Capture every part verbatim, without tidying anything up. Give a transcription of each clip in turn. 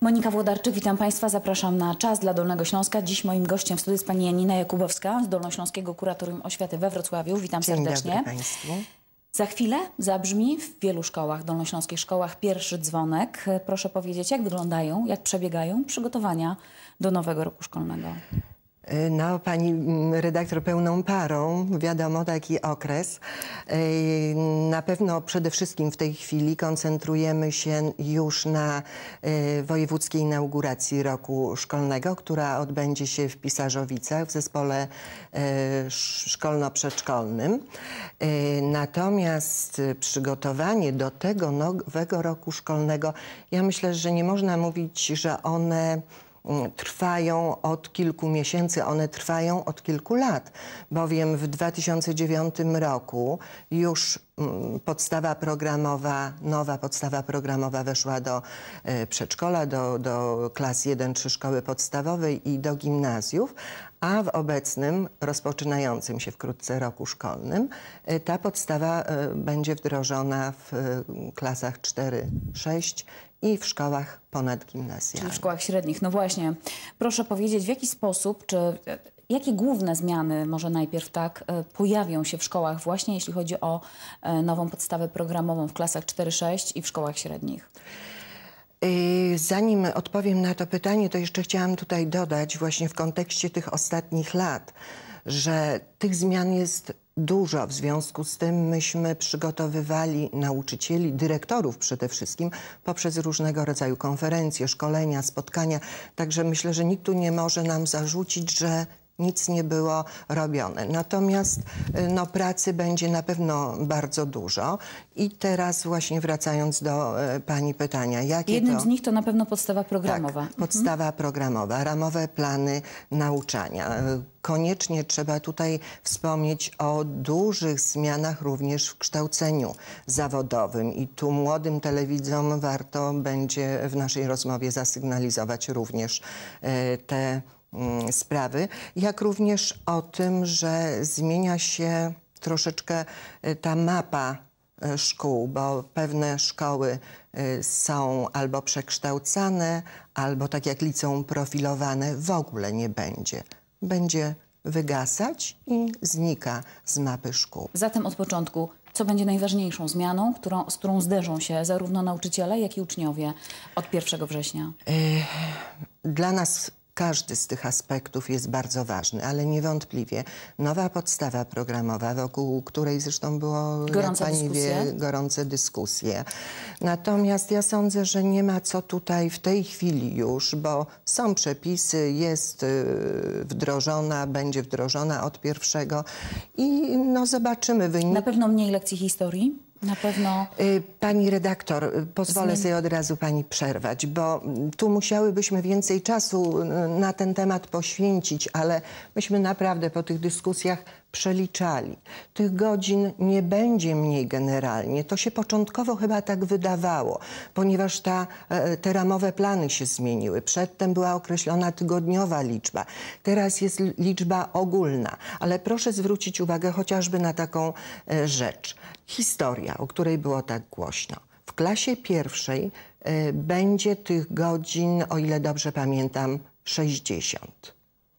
Monika Włodarczyk, witam Państwa. Zapraszam na Czas dla Dolnego Śląska. Dziś moim gościem w studiu jest pani Janina Jakubowska z Dolnośląskiego Kuratorium Oświaty we Wrocławiu. Witam Dzień serdecznie. Dobry Państwu. Za chwilę zabrzmi w wielu szkołach, dolnośląskich szkołach, pierwszy dzwonek. Proszę powiedzieć, jak wyglądają, jak przebiegają przygotowania do nowego roku szkolnego? No, pani redaktor, pełną parą, wiadomo, taki okres. Na pewno przede wszystkim w tej chwili koncentrujemy się już na wojewódzkiej inauguracji roku szkolnego, która odbędzie się w Pisarzowicach w zespole szkolno-przedszkolnym. Natomiast przygotowanie do tego nowego roku szkolnego, ja myślę, że nie można mówić, że one trwają od kilku miesięcy, one trwają od kilku lat, bowiem w dwa tysiące dziewiątym roku już podstawa programowa, nowa podstawa programowa weszła do przedszkola, do, do klas jeden trzy szkoły podstawowej i do gimnazjów, a w obecnym, rozpoczynającym się wkrótce roku szkolnym, ta podstawa będzie wdrożona w klasach cztery sześć i w szkołach ponadgimnazjalnych. Czyli w szkołach średnich. No właśnie, proszę powiedzieć, w jaki sposób, czy jakie główne zmiany, może najpierw tak, pojawią się w szkołach właśnie, jeśli chodzi o nową podstawę programową w klasach cztery sześć i w szkołach średnich? Zanim odpowiem na to pytanie, to jeszcze chciałam tutaj dodać właśnie w kontekście tych ostatnich lat, że tych zmian jest dużo. W związku z tym myśmy przygotowywali nauczycieli, dyrektorów przede wszystkim poprzez różnego rodzaju konferencje, szkolenia, spotkania. Także myślę, że nikt tu nie może nam zarzucić, że nic nie było robione. Natomiast no, pracy będzie na pewno bardzo dużo. I teraz właśnie wracając do e, pani pytania. Jakie Jednym to... z nich to na pewno podstawa programowa. Tak, podstawa mhm. programowa, ramowe plany nauczania. Koniecznie trzeba tutaj wspomnieć o dużych zmianach również w kształceniu zawodowym. I tu młodym telewidzom warto będzie w naszej rozmowie zasygnalizować również e, te sprawy, jak również o tym, że zmienia się troszeczkę ta mapa szkół, bo pewne szkoły są albo przekształcane, albo tak jak liceum profilowane w ogóle nie będzie. Będzie wygasać i znika z mapy szkół. Zatem od początku, co będzie najważniejszą zmianą, którą, z którą zderzą się zarówno nauczyciele, jak i uczniowie od pierwszego września? Dla nas każdy z tych aspektów jest bardzo ważny, ale niewątpliwie nowa podstawa programowa, wokół której zresztą było, gorące jak pani dyskusje. wie, gorące dyskusje. Natomiast ja sądzę, że nie ma co tutaj w tej chwili już, bo są przepisy, jest wdrożona, będzie wdrożona od pierwszego i no zobaczymy wynik. Na pewno mniej lekcji historii? Na pewno... Pani redaktor, pozwolę Zmien... sobie od razu pani przerwać, bo tu musiałybyśmy więcej czasu na ten temat poświęcić, ale myśmy naprawdę po tych dyskusjach przeliczali. Tych godzin nie będzie mniej generalnie. To się początkowo chyba tak wydawało, ponieważ ta, te ramowe plany się zmieniły. Przedtem była określona tygodniowa liczba. Teraz jest liczba ogólna. Ale proszę zwrócić uwagę chociażby na taką rzecz. Historia, o której było tak głośno. W klasie pierwszej y, będzie tych godzin, o ile dobrze pamiętam, sześćdziesiąt.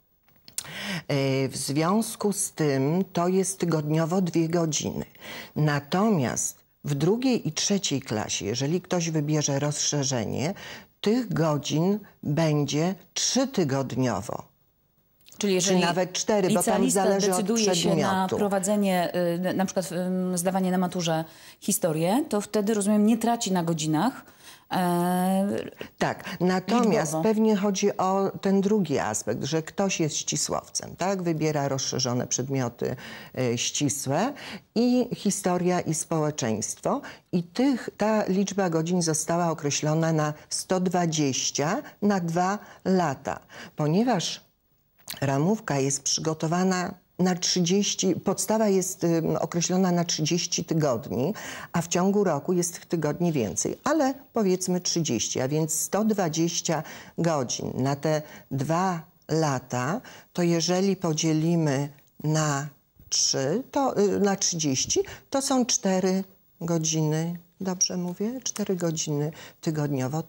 Y, w związku z tym to jest tygodniowo dwie godziny. Natomiast w drugiej i trzeciej klasie, jeżeli ktoś wybierze rozszerzenie, tych godzin będzie trzytygodniowo. Czyli jeżeli czy nawet cztery, bo tam zależy decyduje od się na przedmiotu. prowadzenie, na przykład zdawanie na maturze historię, to wtedy, rozumiem, nie traci na godzinach. E, tak, natomiast liczbowo. Pewnie chodzi o ten drugi aspekt, że ktoś jest ścisłowcem, tak? Wybiera rozszerzone przedmioty y, ścisłe i historia i społeczeństwo. I tych, ta liczba godzin została określona na sto dwadzieścia na dwa lata, ponieważ ramówka jest przygotowana na trzydzieści, podstawa jest y, określona na trzydzieści tygodni, a w ciągu roku jest tych tygodni więcej, ale powiedzmy trzydzieści, a więc sto dwadzieścia godzin na te dwa lata, to jeżeli podzielimy na trzy, to y, na trzydzieści, to są cztery godziny, dobrze mówię, cztery godziny tygodniowo, to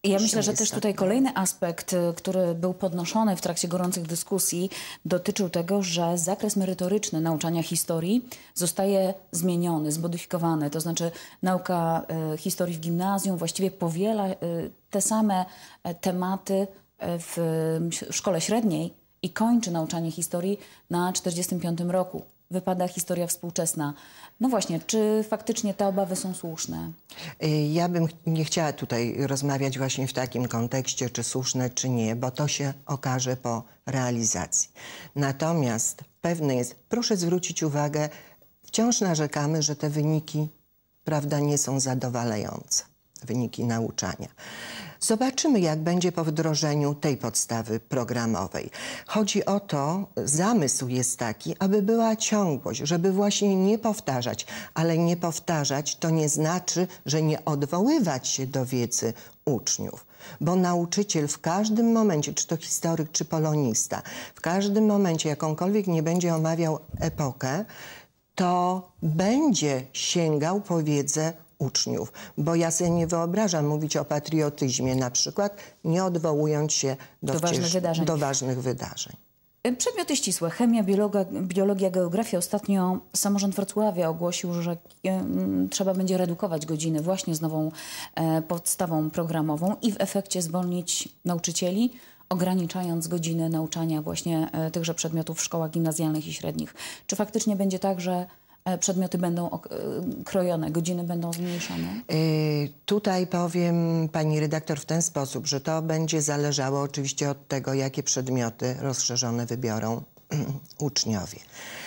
Ja myślę, że jest też tak. tutaj kolejny aspekt, y, który był podnoszony w trakcie gorących dyskusji, dotyczył tego, że zakres merytoryczny nauczania historii zostaje zmieniony, zmodyfikowany. To znaczy nauka y, historii w gimnazjum właściwie powiela y, te same e, tematy e, w y, szkole średniej i kończy nauczanie historii na czterdziestym piątym roku. Wypada historia współczesna. No właśnie, czy faktycznie te obawy są słuszne? Ja bym nie chciała tutaj rozmawiać właśnie w takim kontekście, czy słuszne, czy nie, bo to się okaże po realizacji. Natomiast pewne jest, proszę zwrócić uwagę, wciąż narzekamy, że te wyniki, prawda, nie są zadowalające, wyniki nauczania. Zobaczymy, jak będzie po wdrożeniu tej podstawy programowej. Chodzi o to, zamysł jest taki, aby była ciągłość, żeby właśnie nie powtarzać, ale nie powtarzać to nie znaczy, że nie odwoływać się do wiedzy uczniów. Bo nauczyciel w każdym momencie, czy to historyk, czy polonista, w każdym momencie, jakąkolwiek nie będzie omawiał epokę, to będzie sięgał po wiedzę uczniów. Bo ja sobie nie wyobrażam mówić o patriotyzmie na przykład, nie odwołując się do, Do ważnych wcież- wydarzeń. do ważnych wydarzeń. Przedmioty ścisłe, chemia, biologia, biologia, geografia. Ostatnio samorząd Wrocławia ogłosił, że em, trzeba będzie redukować godziny właśnie z nową e, podstawą programową i w efekcie zwolnić nauczycieli, ograniczając godziny nauczania właśnie e, tychże przedmiotów w szkołach gimnazjalnych i średnich. Czy faktycznie będzie tak, że e, przedmioty będą ok- e, krojone, godziny będą zmniejszone? Y, Tutaj powiem pani redaktor w ten sposób, że to będzie zależało oczywiście od tego, jakie przedmioty rozszerzone wybiorą uczniowie.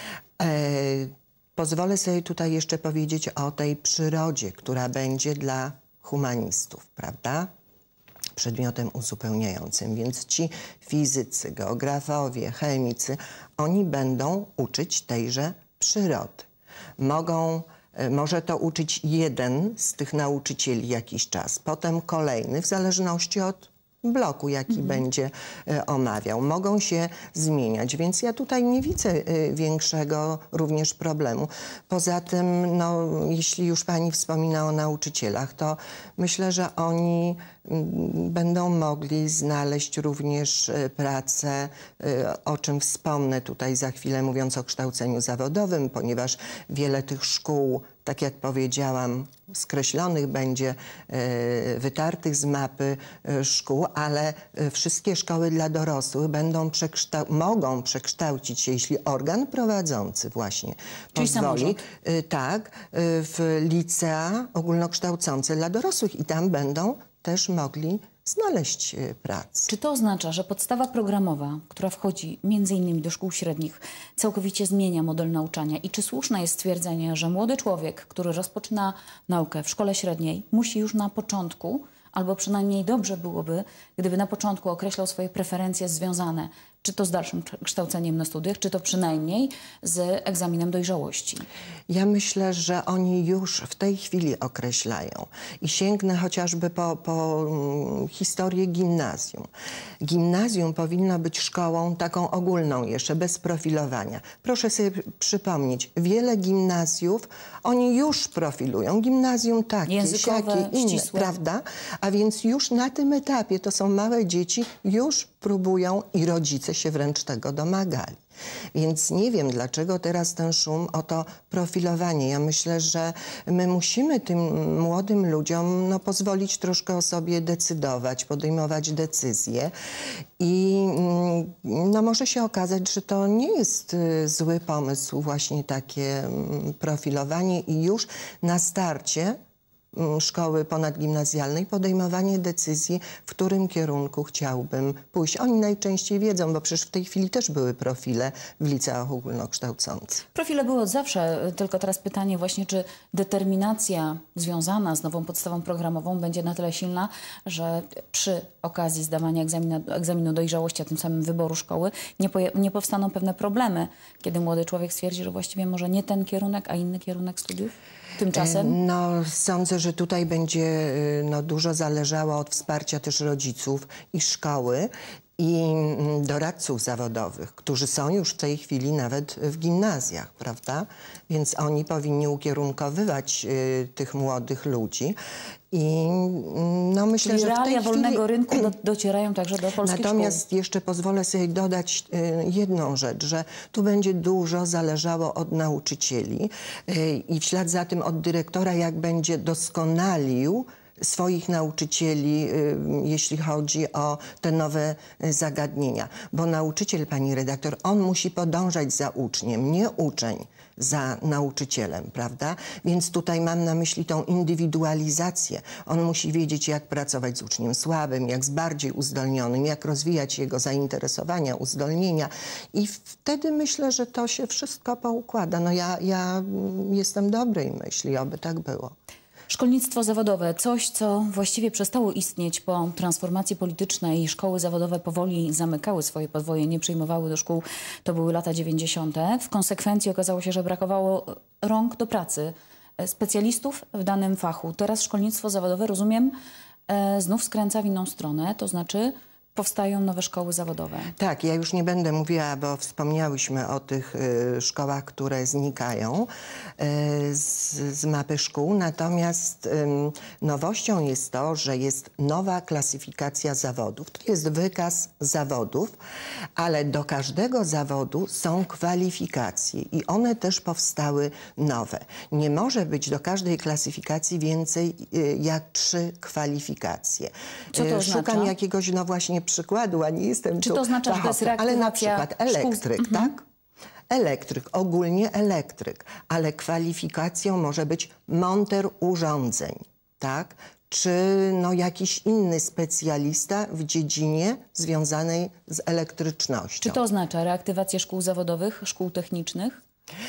Y, Pozwolę sobie tutaj jeszcze powiedzieć o tej przyrodzie, która będzie dla humanistów, prawda? Przedmiotem uzupełniającym, więc ci fizycy, geografowie, chemicy, oni będą uczyć tejże przyrody. Mogą, e, może to uczyć jeden z tych nauczycieli jakiś czas, potem kolejny, w zależności od bloku, jaki Mhm. będzie e, omawiał. Mogą się zmieniać, więc ja tutaj nie widzę e, większego również problemu. Poza tym, no, jeśli już pani wspomina o nauczycielach, to myślę, że oni mm, będą mogli znaleźć również e, pracę, e, o czym wspomnę tutaj za chwilę, mówiąc o kształceniu zawodowym, ponieważ wiele tych szkół, tak jak powiedziałam, skreślonych będzie, e, wytartych z mapy e, szkół, ale e, wszystkie szkoły dla dorosłych będą przekształ- mogą przekształcić się, jeśli organ prowadzący właśnie Czyli pozwoli, samorząd. e, tak, e, w licea ogólnokształcące dla dorosłych i tam będą też mogli znaleźć e, pracę. Czy to oznacza, że podstawa programowa, która wchodzi między innymi do szkół średnich, całkowicie zmienia model nauczania? I czy słuszne jest stwierdzenie, że młody człowiek, który rozpoczyna naukę w szkole średniej, musi już na początku, albo przynajmniej dobrze byłoby, gdyby na początku określał swoje preferencje związane, czy to z dalszym kształceniem na studiach, czy to przynajmniej z egzaminem dojrzałości? Ja myślę, że oni już w tej chwili określają i sięgnę chociażby po, po mm, historię gimnazjum. Gimnazjum powinno być szkołą taką ogólną jeszcze, bez profilowania. Proszę sobie przypomnieć, wiele gimnazjów, oni już profilują. Gimnazjum takie, Językowe, siakie, inne, ścisłe. prawda? A więc już na tym etapie, to są małe dzieci, już próbują i rodzice się wręcz tego domagali. Więc nie wiem, dlaczego teraz ten szum o to profilowanie. Ja myślę, że my musimy tym młodym ludziom no, pozwolić troszkę o sobie decydować, podejmować decyzje. I mm, no, może się okazać, że to nie jest y, zły pomysł właśnie takie mm, profilowanie i już na starcie szkoły ponadgimnazjalnej podejmowanie decyzji, w którym kierunku chciałbym pójść. Oni najczęściej wiedzą, bo przecież w tej chwili też były profile w liceach ogólnokształcących. Profile były od zawsze, tylko teraz pytanie właśnie, czy determinacja związana z nową podstawą programową będzie na tyle silna, że przy okazji zdawania egzaminu, egzaminu dojrzałości, a tym samym wyboru szkoły, nie, poja- nie powstaną pewne problemy, kiedy młody człowiek stwierdzi, że właściwie może nie ten kierunek, a inny kierunek studiów? Tymczasem? No, sądzę, że tutaj będzie no, dużo zależało od wsparcia też rodziców i szkoły. i doradców zawodowych, którzy są już w tej chwili nawet w gimnazjach, prawda? Więc oni powinni ukierunkowywać y, tych młodych ludzi. I no myślę, Czyli że w tej realia chwili... wolnego rynku do, docierają także do polskich Natomiast szkół. jeszcze pozwolę sobie dodać y, jedną rzecz, że tu będzie dużo zależało od nauczycieli y, i w ślad za tym od dyrektora, jak będzie doskonalił swoich nauczycieli, y, jeśli chodzi o te nowe y, zagadnienia. Bo nauczyciel, pani redaktor, on musi podążać za uczniem, nie uczeń za nauczycielem, prawda? Więc tutaj mam na myśli tą indywidualizację. On musi wiedzieć, jak pracować z uczniem słabym, jak z bardziej uzdolnionym, jak rozwijać jego zainteresowania, uzdolnienia. I wtedy myślę, że to się wszystko poukłada. No ja, ja jestem dobrej myśli, oby tak było. Szkolnictwo zawodowe, coś, co właściwie przestało istnieć po transformacji politycznej. Szkoły zawodowe powoli zamykały swoje podwoje, nie przyjmowały do szkół. To były lata dziewięćdziesiąte. W konsekwencji okazało się, że brakowało rąk do pracy, specjalistów w danym fachu. Teraz szkolnictwo zawodowe, rozumiem, znów skręca w inną stronę, to znaczy powstają nowe szkoły zawodowe. Tak, ja już nie będę mówiła, bo wspomniałyśmy o tych y, szkołach, które znikają y, z, z mapy szkół. Natomiast y, nowością jest to, że jest nowa klasyfikacja zawodów. To jest wykaz zawodów, ale do każdego zawodu są kwalifikacje i one też powstały nowe. Nie może być do każdej klasyfikacji więcej y, jak trzy kwalifikacje. Co to y, oznacza? Szukam jakiegoś, no właśnie, przykładu, a nie jestem Czy tu to oznacza, że to jest fachowcem, ale na reaktywacja przykład elektryk, szkół? tak? Elektryk, ogólnie elektryk, ale kwalifikacją może być monter urządzeń, tak? Czy no, jakiś inny specjalista w dziedzinie związanej z elektrycznością. Czy to oznacza reaktywację szkół zawodowych, szkół technicznych?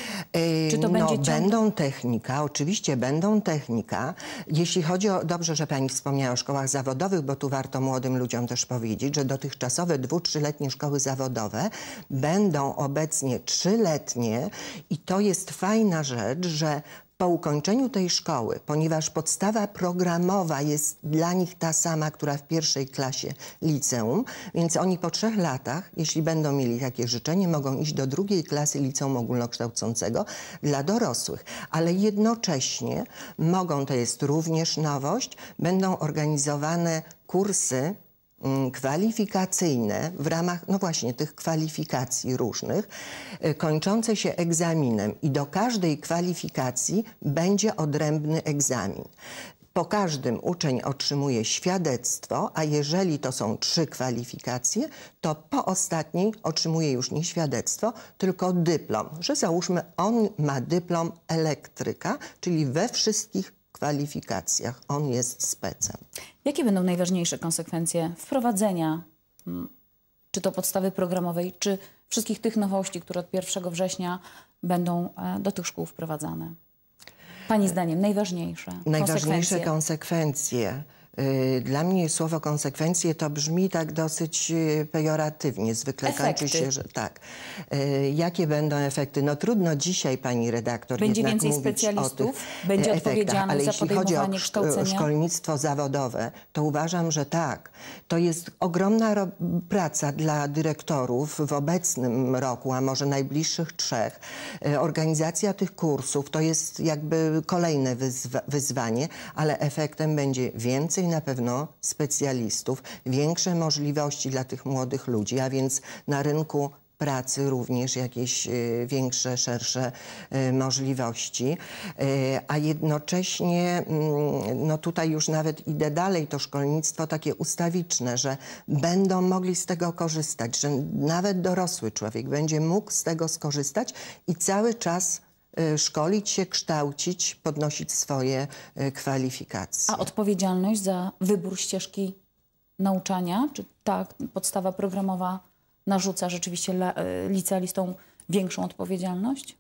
Czy to no, będzie ciąg... będą technika, oczywiście będą technika. Jeśli chodzi o, dobrze, że pani wspomniała o szkołach zawodowych, bo tu warto młodym ludziom też powiedzieć, że dotychczasowe dwu-, trzyletnie szkoły zawodowe będą obecnie trzyletnie i to jest fajna rzecz, że po ukończeniu tej szkoły, ponieważ podstawa programowa jest dla nich ta sama, która w pierwszej klasie liceum, więc oni po trzech latach, jeśli będą mieli takie życzenie, mogą iść do drugiej klasy liceum ogólnokształcącego dla dorosłych. Ale jednocześnie mogą, to jest również nowość, będą organizowane kursy kwalifikacyjne w ramach, no właśnie, tych kwalifikacji różnych, kończące się egzaminem i do każdej kwalifikacji będzie odrębny egzamin. Po każdym uczeń otrzymuje świadectwo, a jeżeli to są trzy kwalifikacje, to po ostatniej otrzymuje już nie świadectwo, tylko dyplom, że załóżmy on ma dyplom elektryka, czyli we wszystkich kwalifikacjach on jest specem. Jakie będą najważniejsze konsekwencje wprowadzenia, czy to podstawy programowej, czy wszystkich tych nowości, które od pierwszego września będą do tych szkół wprowadzane? Pani zdaniem najważniejsze Najważniejsze konsekwencje? konsekwencje. Dla mnie słowo konsekwencje to brzmi tak dosyć pejoratywnie. Zwykle Efekty. kończy się, że tak. Jakie będą efekty? No trudno dzisiaj, pani redaktor, Będzie jednak więcej mówić specjalistów? o tych Będzie efektach. odpowiedzialność Ale za jeśli chodzi o podejmowanie kształcenia? szkolnictwo zawodowe, to uważam, że tak. To jest ogromna praca dla dyrektorów w obecnym roku, a może najbliższych trzech. Organizacja tych kursów to jest jakby kolejne wyzwa wyzwanie, ale efektem będzie więcej na pewno specjalistów, większe możliwości dla tych młodych ludzi, a więc na rynku pracy również jakieś y, większe, szersze y, możliwości, y, a jednocześnie y, no tutaj już nawet idę dalej, to szkolnictwo takie ustawiczne, że będą mogli z tego korzystać, że nawet dorosły człowiek będzie mógł z tego skorzystać i cały czas szkolić się, kształcić, podnosić swoje kwalifikacje. A odpowiedzialność za wybór ścieżki nauczania? Czy ta podstawa programowa narzuca rzeczywiście licealistom większą odpowiedzialność?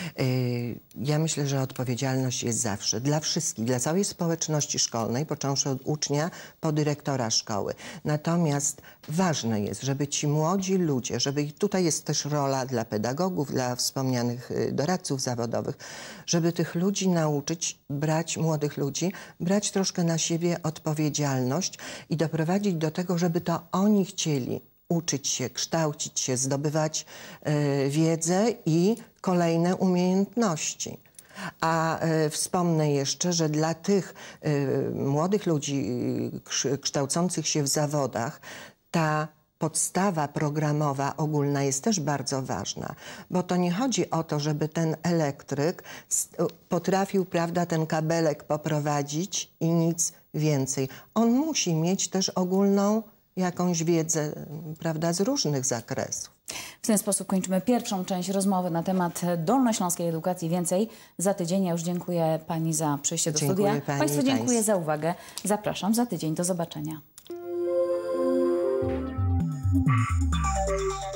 Ja myślę, że odpowiedzialność jest zawsze dla wszystkich, dla całej społeczności szkolnej, począwszy od ucznia po dyrektora szkoły. Natomiast ważne jest, żeby ci młodzi ludzie, żeby tutaj jest też rola dla pedagogów, dla wspomnianych doradców zawodowych, żeby tych ludzi nauczyć, brać młodych ludzi, brać troszkę na siebie odpowiedzialność i doprowadzić do tego, żeby to oni chcieli uczyć się, kształcić się, zdobywać y, wiedzę i kolejne umiejętności. A y, wspomnę jeszcze, że dla tych y, młodych ludzi y, kształcących się w zawodach ta podstawa programowa ogólna jest też bardzo ważna, bo to nie chodzi o to, żeby ten elektryk potrafił, prawda, ten kabelek poprowadzić i nic więcej. On musi mieć też ogólną jakąś wiedzę, prawda, z różnych zakresów. W ten sposób kończymy pierwszą część rozmowy na temat dolnośląskiej edukacji. Więcej za tydzień. Ja już dziękuję pani za przyjście do Dziękuję studia. pani, Państwu dziękuję państwu. za uwagę. Zapraszam za tydzień. Do zobaczenia.